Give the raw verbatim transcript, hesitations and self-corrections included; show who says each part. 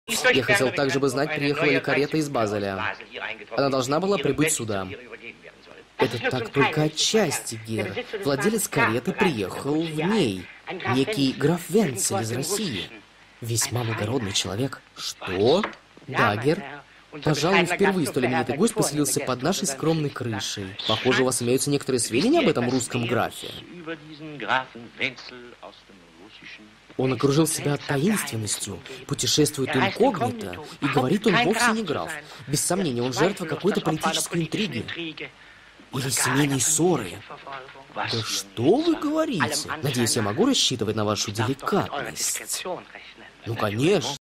Speaker 1: Я хотел также бы знать, приехала ли карета из Базеля. Она должна была прибыть сюда. Это так только отчасти, Гер. Владелец кареты приехал в ней. Некий граф Венцель из России. Весьма благородный человек. Что? Да, Гер. Пожалуй, впервые столь именитый гость поселился под нашей скромной крышей. Похоже, у вас имеются некоторые сведения об этом русском графе. Он окружил себя таинственностью, путешествует инкогнито, и говорит, он вовсе не граф. Без сомнения, он жертва какой-то политической интриги. Или семейной ссоры. Да что вы говорите? Надеюсь, я могу рассчитывать на вашу деликатность? Ну, конечно.